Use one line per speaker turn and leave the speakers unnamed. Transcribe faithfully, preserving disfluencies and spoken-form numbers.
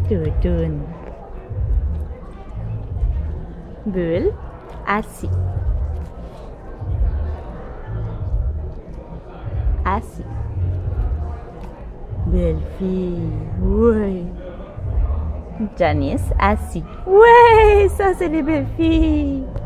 Toutoun. Bulle, assis. Assis. Belle fille, oui. Janice, assis. Ouais, ça c'est les belles filles.